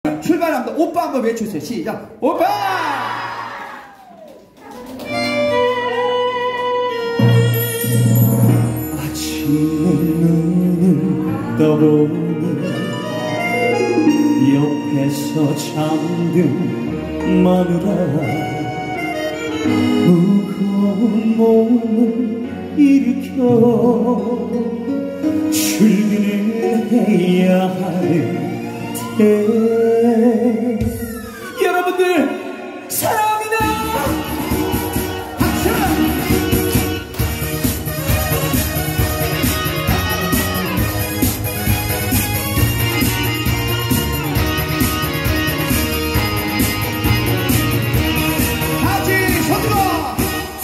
출발합니다. 오빠 한번 외쳐주세요. 시작. 오빠! 아침에 눈을 떠보니 옆에서 잠든 마누라 무거운 몸을 일으켜 출근을 해야 하는 여러분들 사랑합니다. 박수! 다시 손들어!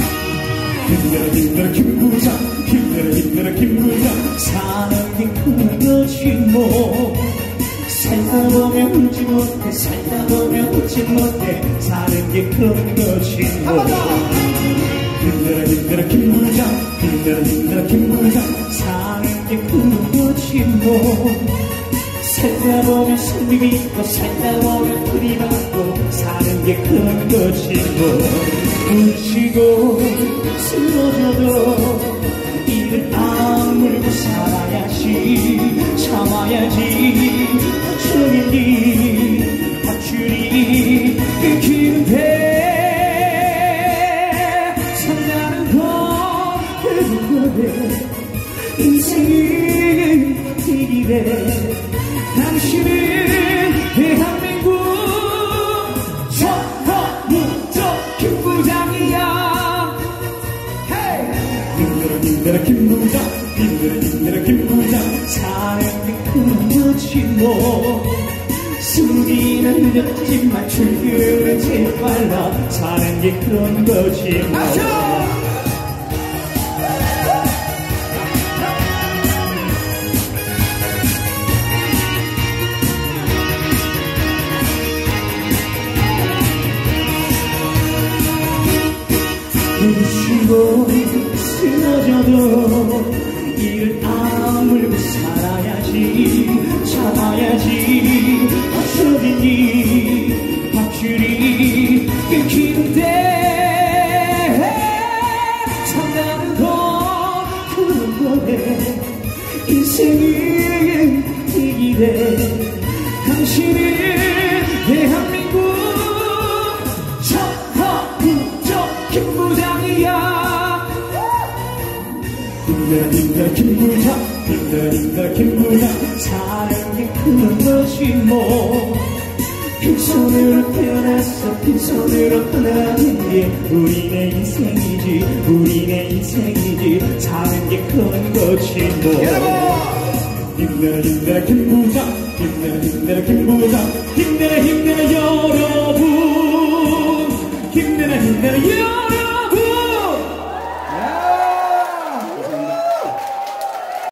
힘들어 김부장, 힘들어 김부장, 사는 게 큰 거지 뭐. 살다 보면 웃지 못해, 살다 보면 웃지 못해, 사는 게 큰 거지 뭐. 힘들어 김부장, 힘들어 김부장, 사는 게 큰 거지 뭐. 살다 보면 손님이 있고, 살다 보면 돈이 받고, 사는 게 큰 거지 뭐. 뭉치고 쓰러져도 이를 악물고 살아야지, 참아야지. 저기 밧줄이 끊기는데 산다는 건 결국 그래, 인생이 이 길에 당신은 대한민국 전화무적 김부장이야. 힘들어 김부장, 힘들어 김부장, 사는 게 큰 거지 뭐. 승리는 늦지만 출근은 제일 빨라, 사는 게 그런 거지 뭐. 부시고 쓰러져도 이를 악물고 살아야지, 참아야지. 어쩌니 밧줄이 끊기는데 산다는 건 그런 거네, 인생이 이 길에 당신은 대한민국 전화무적 김부장이야. 힘들어 김부장, 힘들어 김부장, 사는 게 그런 것이 뭐. 빈손으로 태어났어, 빈손으로 떠나는 게 우리네 인생이지, 우리네 인생이지, 사는 게 그런 것이 뭐. 힘들어 김부장, 힘들어 김부장, 힘들어 여러분, 힘들어 여러분.